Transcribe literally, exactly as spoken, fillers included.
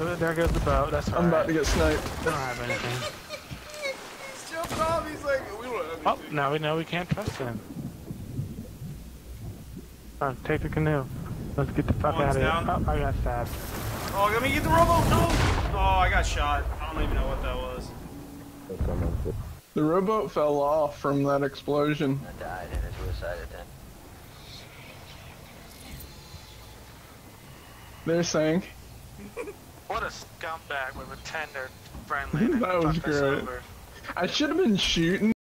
Oh, there goes the boat. That's all I'm right. about to get sniped. I don't have anything. He's jumping off. He's like, we don't have Oh, anything. now we know we can't trust him. Oh, take the canoe. Let's get the fuck One's out of here. down. Oh, I got stabbed. Oh, let me get the rowboat. No. Oh, I got shot. I don't even know what that was. The rowboat fell off from that explosion. I died in a suicide attempt. They're sank. What a scumbag with a tender friendly. That was great. I should have been shooting.